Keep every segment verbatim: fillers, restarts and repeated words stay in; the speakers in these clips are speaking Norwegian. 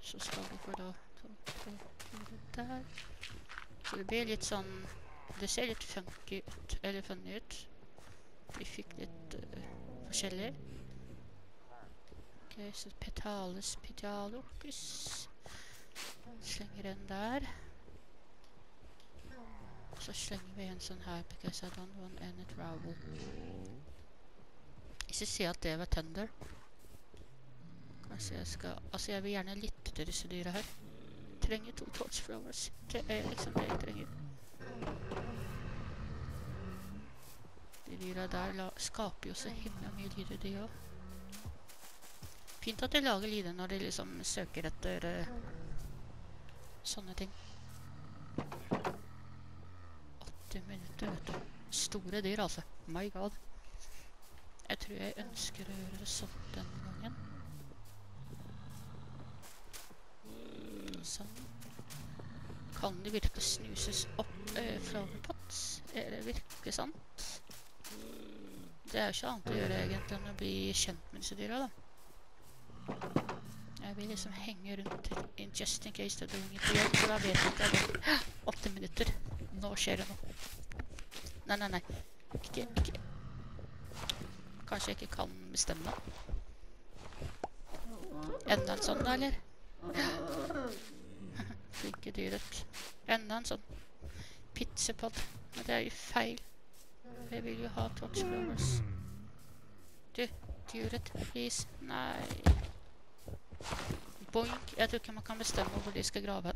Så skal vi få da ta det der. Så det blir litt sånn, det ser litt funky ut, eller funny ut. Vi fikk litt uh, forskjellig. Ok, så Petalis Pedalocus. Slenger den der. Så slenger vi en sånn her, because I don't want any trouble. Ikke si at det var Thunder. Kanskje jeg skal, altså jeg vil gjerne lytte til disse dyra her. Trenger to torchflowers. Det er liksom det jeg trenger. De dyra der la, skaper jo så himla mye lyder, de også. Fint at de lager lyder når de liksom søker etter uh, sånne ting. åtti minutter, vet du. Store dyr, altså. My god. Jeg tror jeg ønsker å gjøre det sånn denne gangen. Sånn. Kan det virkelig snuses opp eh, flowerpots? Er det virkelig sant? Det er jo ikke annet å gjøre egentlig enn å bli kjent med disse dyra, da. Jeg vil liksom henge rundt in just in case they're doing it weird, for da vet jeg ikke at det er åtte minutter. Nå skjer det noe. Nei, nei, nei. Ikke, ikke. Kanskje jeg ikke kan bestemme. Enda en sånn da, eller? Flinke dyret. Enda en sånn pizzapod. Men det er jo feil. Jeg vil jo ha torchflowers. Du, dyret, please. Nei. Boink. Jeg tror ikke man kan bestemme hvor de skal grave.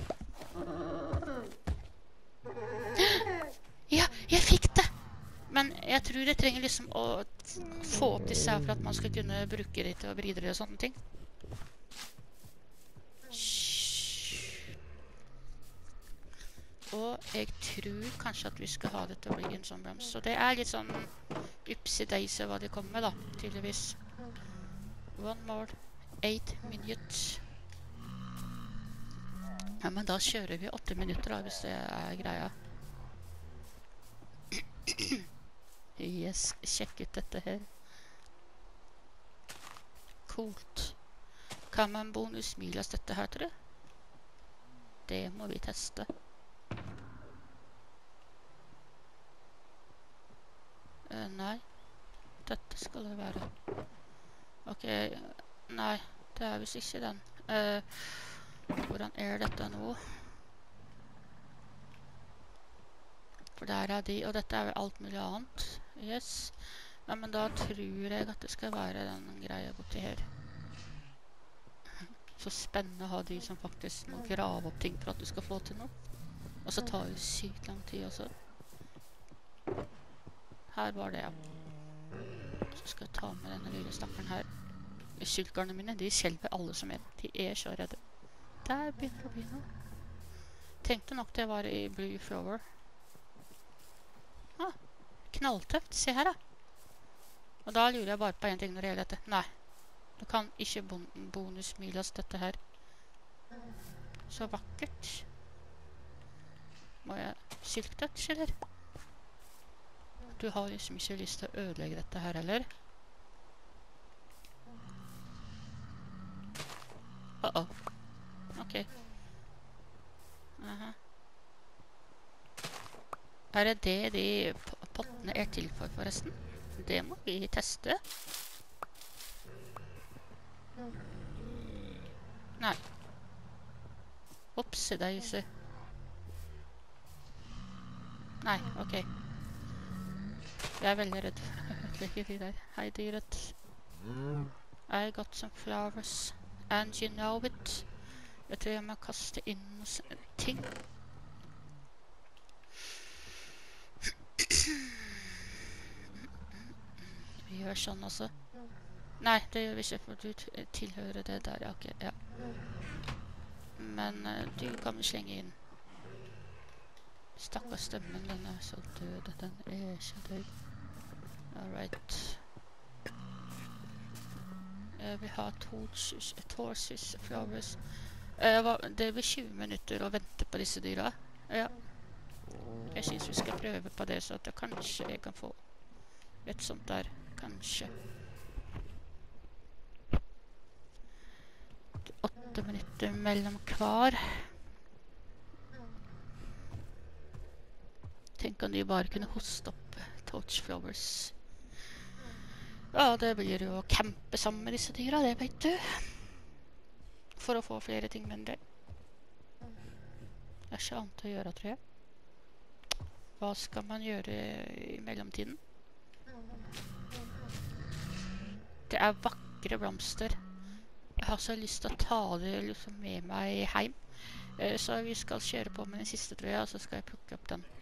Ja, jeg fikk det! Men jeg tror jeg trenger liksom å få opp disse her for at man skal kunne bruke det til å bridre og sånne ting. Og jeg tror kanskje at vi skal ha det til å bli en sånn brems. Så det er litt sånn upsi-deise hva de kommer med da, tydeligvis. One more. Eight minutes. Ja, men da kjører vi åtte minutter da, hvis det er greia. Yes, sjekk ut dette her. Kult. Kan man bonusmilas dette her, tror du? Det må vi teste. Uh, nei. Dette skal det være. Ok, nei, det er visst ikke den. Uh, hvordan er dette nå? For der er de, og dette er vel alt mulig annet. Yes. Ja, men da tror jeg at det skal være den greia borti her. Så spennende å ha de som faktisk må grave opp ting for at du skal få til noe. Og så tar det sykt lang tid også. Her var det, ja. Så skal jeg ta med denne lille stakkeren her. Kyltgarnene mine, de skjelver alle som en. De er så redde. Der begynner det å bli noe. Tenkte nok det var i Blue Flower. Ah, knalltøft. Se her da. Og da lurer jeg bare på en ting når det gjelder dette. Nei, du kan ikke bon bonusmilas dette her. Så vakkert. Må jeg silktouch, eller? Du har liksom ikke lyst til å ødelegge dette her, eller? Uh-oh. Ok. Aha. Er det det de pottene er til for, forresten? Det må vi teste. Nei. Opsi-deise. Nei, ok. Jeg er veldig redd for de der. Hei, dyret. I got some flowers. And you know it. Jeg tror jeg må kaste inn noen ting. Vi gjør sånn også. Nei, det gjør vi ikke, for du tilhører det der. Ok, ja. Men uh, du kan vi slenge inn. Stakkars stemmen, den er så død. Den er ikke død. Alright. Jeg vil ha torches, torches, flowers. Uh, det blir tjue minutter å vente på disse dyra. Ja. Jeg synes vi skal prøve på det, så at jeg kanskje jeg kan få et sånt der. Kanskje. åtte minutter mellom hver. Tenk om de bare kunne hoste opp torchflowers. Ja, det blir jo å campe sammen med disse dyra, det vet du. For å få flere ting mindre. Det er ikke annet å gjøre, tror jeg. Hva skal man gjøre i mellomtiden? Det er vakre blomster. Jeg har så lyst til å ta det liksom med meg hjem. Så vi skal kjøre på med den siste, tror jeg, og så skal jeg plukke opp den.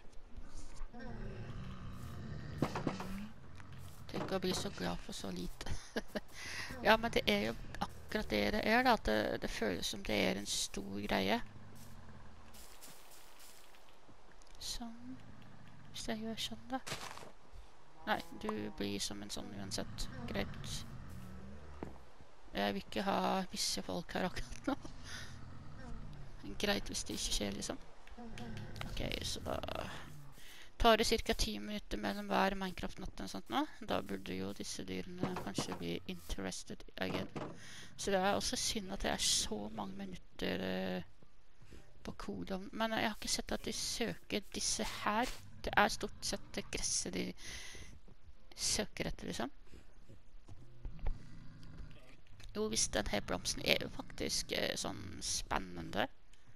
Tenk å bli så glad for så lite. Ja, men det er jo akkurat det det er, da. At det, det føles som det er en stor greie. Sånn. Hvis jeg gjør sånn, da. Nei, du blir som en sånn uansett. Greit. Jeg vil ikke ha visse folk her akkurat nå. Greit hvis det ikke skjer, liksom. Ok, så da tar det cirka ti minutter mellom hver Minecraft-natt og sånt nå. Da burde jo disse dyrene kanskje bli interested again. Så det er også synd at det er så mange minutter uh, på cooldown. Men jeg har ikke sett at de søker disse her. Det er stort sett det gresset de søker etter, liksom. Jo, hvis denne blomsten er jo faktisk uh, sånn spennende.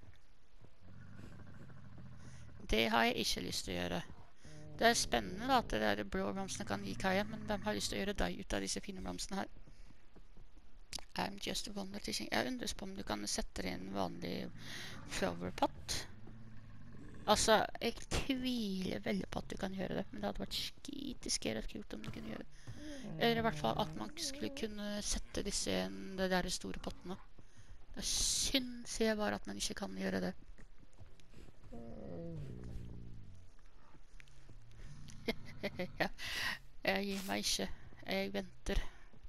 Det har jeg ikke lyst til å gjøre. Det er spennende da, at det der blå blomstene kan gi kaien, men hvem har lyst til å gjøre deg ut av disse fine blomstene her? I'm just a wonder teaching. Jeg undres på om du kan sette det i en vanlig flowerpot. Altså, jeg tviler veldig på at du kan gjøre det, men det hadde vært skiteskeret kult om du kunne gjøre det. Eller i hvert fall at man skulle kunne sette disse i de der store pottene. Det synes jeg bare at man ikke kan gjøre det. Ja, jeg gir meg ikke. Jeg venter.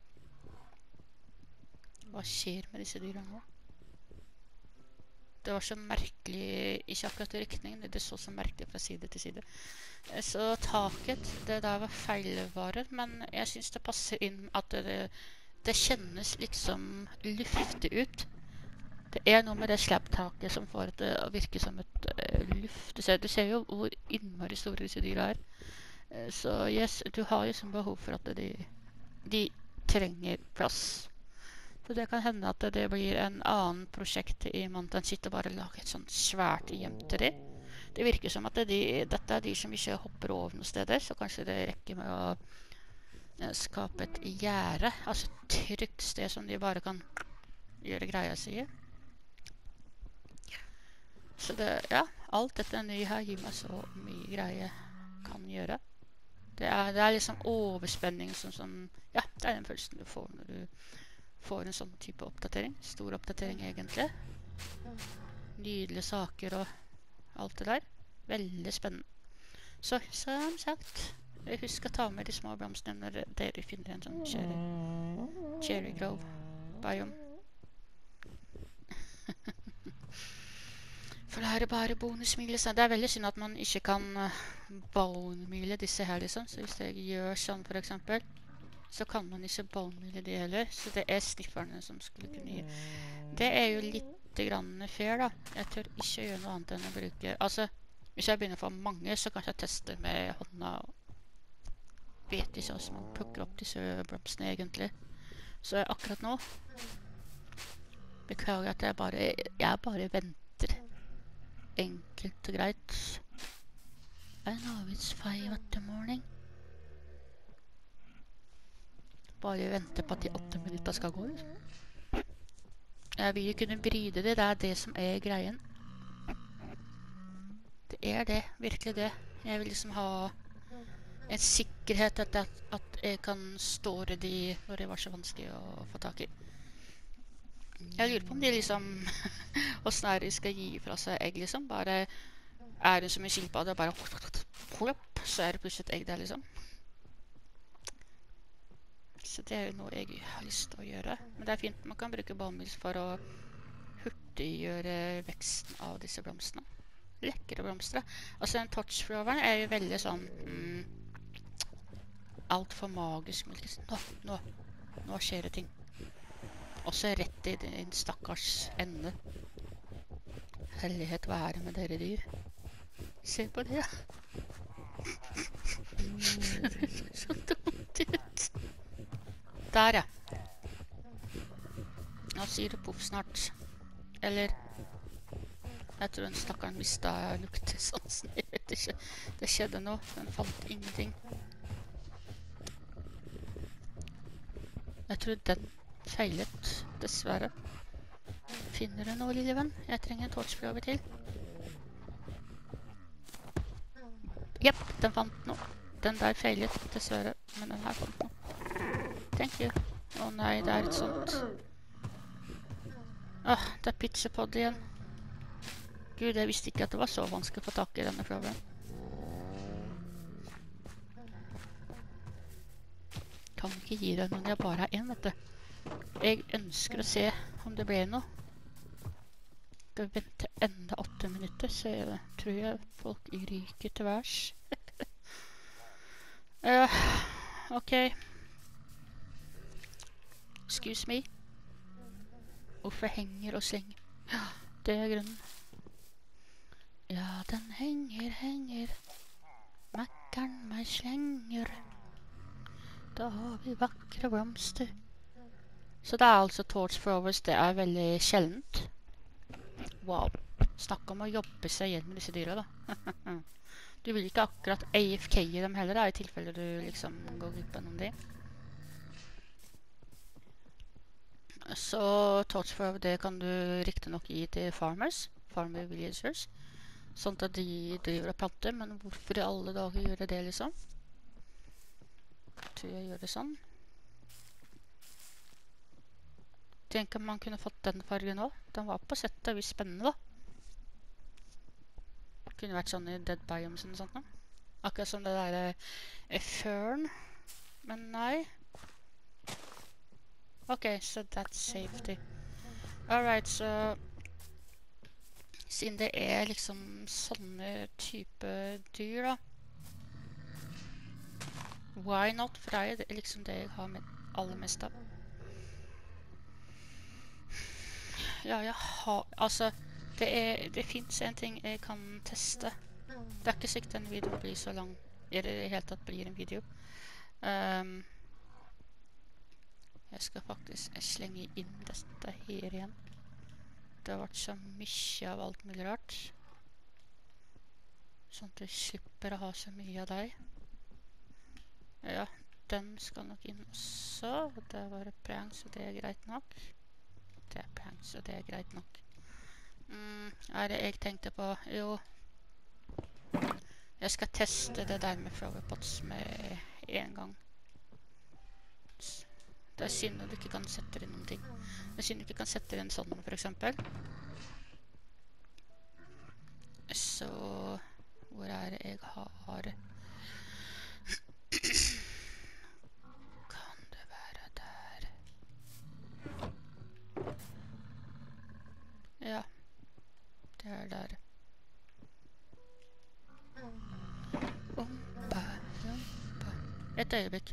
Hva skjer med disse dyra nå? Det var så merkelig, ikke akkurat i riktningen, det så så merkelig fra side til side. Så taket, det der var feilvarer, men jeg synes det passer inn at det, det kjennes liksom luftig ut. Det er noe med det slabbtaket som får det å virke som et uh, luft. Du ser, du ser jo hvor innmari store disse dyra er. Uh, så yes, du har jo som behov for at de, de trenger plass. Så det kan hende at det blir en annen prosjekt i Mountain City, bare lage et sånt svært hjem til de. Det virker som at de, dette er de som ikke hopper over noen steder, så kanskje det rekker med å uh, skape et gjerde, altså et trygt sted som de bare kan gjøre greia si. Så det, ja, alt dette nye her gir meg så mye greie kan gjøre. Det er, det er liksom overspenning, sånn som, ja, det er den følelsen du får når du får en sånn type oppdatering. Stor oppdatering egentlig. Nydelige saker og alt det der. Veldig spennende. Så, som sagt, husk å ta med de små blomstene når dere finner en sånn cherry, cherry grove biome. For det her er bare bonusmile. Det er veldig synd at man ikke kan uh, bone-mile disse her, liksom. Så hvis jeg gjør sånn, for eksempel, så kan man ikke bone-mile de heller. Så det er snifferne som skulle kunne gi. Det er jo litt grann fair, da. Jeg tør ikke gjøre noe annet enn å bruke... Altså, hvis jeg begynner å få mange, så kanskje jeg tester med hånda. Og vet ikke hvordan man plukker opp disse blomstene egentlig. Så akkurat nå beklager at jeg bare, jeg bare venter. Enkelt og greit. I know it's five at the morning. Bare vente på at de åtte minutter skal gå. Jeg vil jo kunne bryde det, det er det som er greien. Det er det, virkelig det. Jeg vil liksom ha en sikkerhet at, at, at jeg kan store de når det var så vanskelig å få tak i. Jeg lurer på om de liksom hvordan er de skal gi fra seg egg, liksom. Bare er det som en skilpadde, bare plopp, så er det plutselig et egg der, liksom. Så det er jo noe jeg har lyst til å gjøre. Men det er fint, man kan bruke bomull for å hurtiggjøre veksten av disse blomstene. Lekkere blomster. Altså, den torchfloweren er jo veldig sånn mm, alt for magisk. Nå, nå, nå skjer det ting. Også rett i din stakkars ende. Hellighet være med dere dyr. Se på det. Det ser så dumt ut. Der, ja. Nå sier det poff snart. Eller... Jeg tror den stakkaren mistet luktesansen. Jeg vet ikke. Det skjedde noe. Den falt ingenting. Jeg tror den feilet, dessverre. Finner du noe, lille venn? Jeg trenger en torchprøve til. Jepp, den fant noe. Den der feilet, dessverre. Men den her fant noe. Thank you. Å nei, det er et sånt. Åh, det er pizzapod igjen. Gud, jeg visste ikke at det var så vanskelig å få tak i denne prøven. Kan ikke gi deg når jeg bare har en, vet du. Jeg ønsker å se om det ble noe. Skal vente enda åtte minutter, så jeg tror jeg folk ryker til værs. uh, ok. Excuse me. Hvorfor henger og slenger? Ja, det er grunnen. Ja, den henger, henger. Makkeren meg slenger. Da har vi vakre blomster. Så det er altså torch throwers, det er veldig sjeldent. Wow. Snakk om å jobbe seg igjen med disse dyra, da. Du vil ikke akkurat A F K i dem heller, da, i tilfelle du liksom går glipp av noen de. Så torch thrower, det kan du riktig nok gi til farmers, farmer villagers. Sånn at de driver og planter, men hvorfor i alle dager gjør det liksom? Jeg tror jeg gjør det sånn. Tenk om man kunne fått den fargen også. Den var på sett og vis spennende, da. Det kunne vært sånn i Dead Biomes eller sånt, da. Akkurat som det der er fern. Men nei. Ok, so that's safety. Alright, så... Siden det er liksom sånne type dyr, da. Why not? For det er liksom det jeg har med aller mest av. Ja, jeg har... Altså, det, er, det finnes en ting jeg kan teste. Det er ikke sikkert en video blir så lang. Er det i det hele tatt blir en video? Um, jeg skal faktisk slenge inn dette her igjen. Det har vært så mye av alt mulig rart. Sånn at du slipper å ha så mye av deg. Ja, den skal nok inn også. Det var det prank, så det er greit nok. Det er prank, så det er greit nok. Mm, er det jeg tenkte på? Jo. Jeg skal teste det der med flowerpots med en gang. Det er synd at du ikke kan sette inn noen ting. Det er synd at du ikke kan sette inn sånn, for eksempel. Så... Hvor er det jeg har... Kan det være der? Ja. Det er der. Ompa, ompa. Et øyeblikk.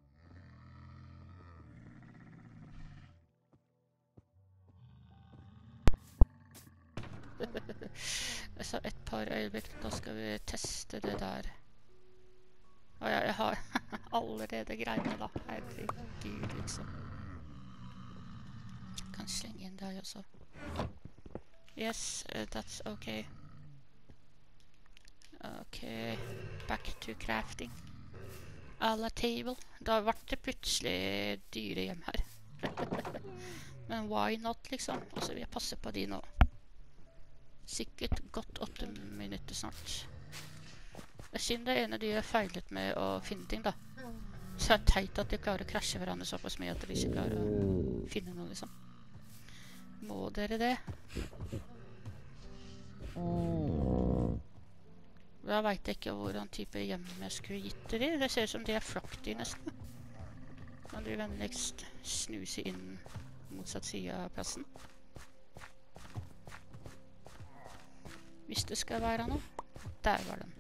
Så et par øyeblikk, da skal vi teste det der. Og ja, jeg har allerede greiene da. Herregud, liksom. Jeg kan slenge inn deg også. Yes, uh, that's okay. Ok, back to crafting. A la table. Da ble det plutselig dyre hjem her. Men why not, liksom? Altså, vi passer på de nå. Sikkert godt åtte minutter snart. Jeg synes det ene de har feilet med å finne ting, da. Så det er teit at de klarer å krasje hverandre såpass mye at de ikke klarer å finne noe, liksom. Må dere det? Da vet jeg ikke hvordan type hjem jeg skulle gitt til de. Det ser ut som de er flokkdyr nesten. Kan du vennligst snuse inn motsatt side av plassen? Hvis det skal være noe. Der var den.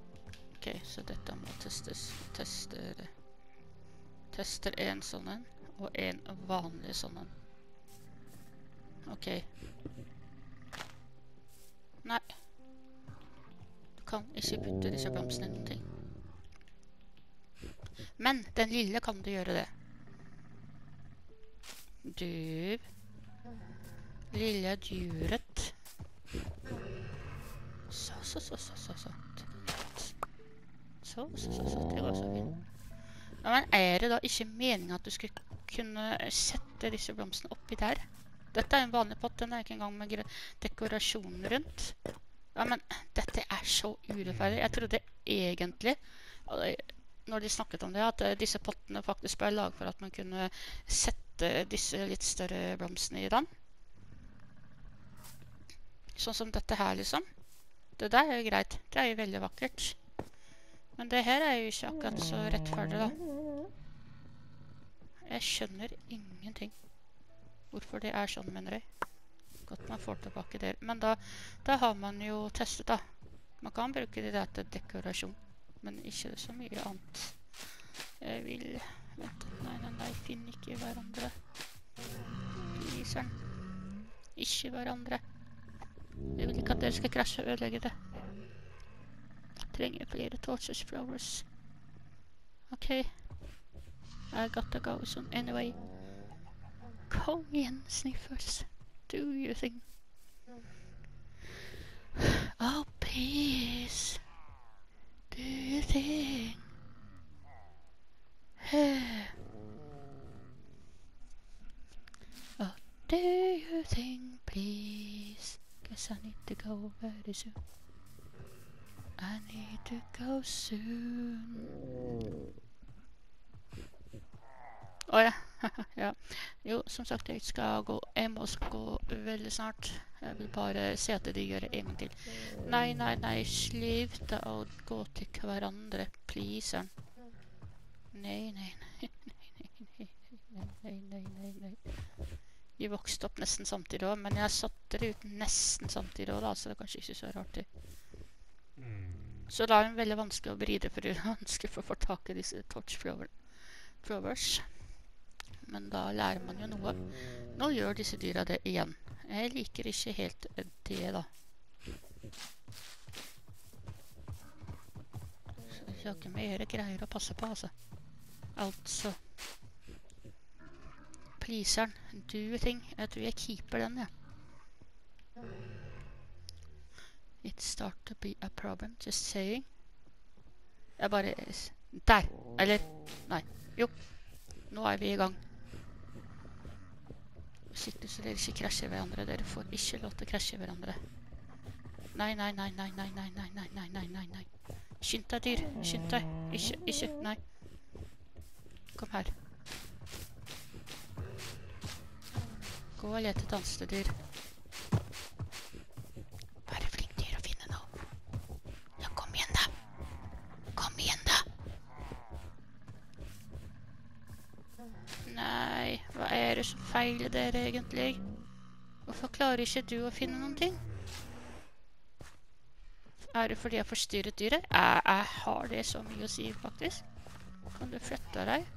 Ok, så dette må testes. Tester... Tester en sånn en. og en vanlig sånn. Ok. Nei. Du kan ikke putte disse blomstene i noen ting. Men den lille kan du gjøre det. Du. Lille dyret. Så, så, så, så, så, så. Så, så, så, så. Det går så fint. Ja, men er det da ikke meningen at du skulle kunne sette disse blomstene oppi der? Dette er en vanlig pott, den er ikke engang med dekorasjon rundt. Ja, men dette er så urettferdig. Jeg trodde egentlig, når de snakket om det, at disse pottene faktisk ble laget for at man kunne sette disse litt større blomstene i den. Sånn som dette her, liksom. Det der er jo greit. Det er jo veldig vakkert. Men det her er jo ikke akkurat så rettferdig, da. Jeg skjønner ingenting. Hvorfor det er sånn, mener jeg. Godt man får tilbake det. Men da, da har man jo testet, da. Man kan bruke det der til dekorasjon. Men ikke så mye annet. Jeg vil... Vent, nei, nei, nei, finn ikke hverandre. Lyseren. Ikke hverandre. Jeg vil ikke at dere skal krasje og ødelegge det. Trenger flere torches flowers. Ok. I gotta go soon anyway. Kom igjen, sniffers. Do your thing. Oh, please. Do your thing. Oh, do your thing, please. Guess I need to go very soon. I need to go soon. Åh ja, ja. Jo, som sagt, jeg skal gå. Jeg må gå veldig snart. Jeg vil bare se at de gjør det en gang til. Nei, nei, nei, slutt å gå til hverandre, please. Nei, nei, nei, nei, nei, nei, nei, nei, nei. Vi vokste opp nesten samtidig også, men jeg satte det ut nesten samtidig også, da, så det er kanskje ikke så rart det. Så det er veldig vanskelig å bride, for det er vanskelig for å få tak i disse torch flowers. Men da lærer man jo noe. Nå gjør disse dyra det igjen. Jeg liker ikke helt det, da. Så det er ikke mer greier å passe på, altså. Altså. Pleaseren, du ting. Jeg tror jeg keeper den, ja. It start to be a problem, just saying. Jeg bare... Der! Eller, nei. Jo. Nå er vi i gang. Sikkert så dere ikke krasjer hverandre. Dere får ikke lov til å krasje hverandre. Nei, nei, nei, nei, nei, nei, nei, nei, nei, nei, nei, nei. Skynd deg, dyr. Skynd deg. Ikke, ikke, nei. Kom her. Gå og lete et annet dyr. Bare flink dyr å finne noe. Ja, kom igjen da. Kom igjen da. Nei, hva er det som feiler dere egentlig? Hvorfor klarer ikke du å finne noen ting? Er det fordi jeg forstyrret dyret? Jeg, jeg har det så mye å si, faktisk. Kan du flytte deg?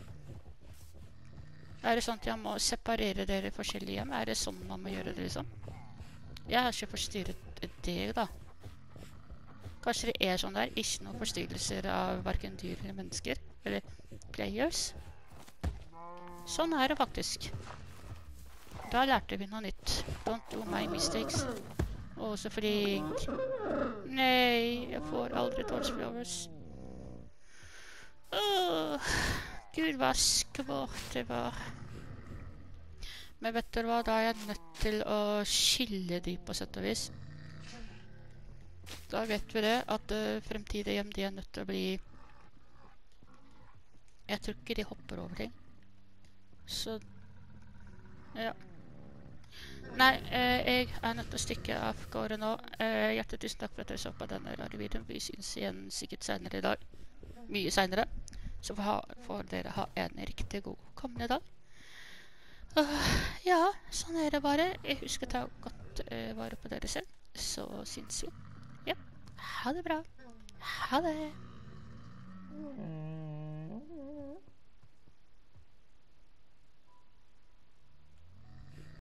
Er det sånn at jeg må separere dere forskjellige hjem? Er det sånn man må gjøre det, liksom? Jeg har ikke forstyrret deg, da. Kanskje det er sånn der, ikke noen forstyrrelser av hverken dyr eller mennesker, eller players. Sånn er det faktisk. Da lærte vi noe nytt. Don't do my mistakes. Å, så flink. Nei, jeg får aldri torch flowers. Åh, Gud, hva skvart det var. Men vet dere hva, da er jeg nødt til å skille de på sett og vis. Da vet vi det, at uh, fremtidige hjem, de er nødt til å bli... Jeg tror ikke de hopper over ting. Så, ja. Nei, eh, jeg er nødt til å stikke av gårde nå. Eh, hjertelig tusen takk for at dere så på denne rare videoen. Vi synes igjen sikkert senere i dag. Mye senere. Så får, ha, får dere ha en riktig god kommende dag. Uh, ja, sånn er det bare. Jeg husker å ta godt uh, vare på dere selv. Så synes vi. Ja, ha det bra. Ha det.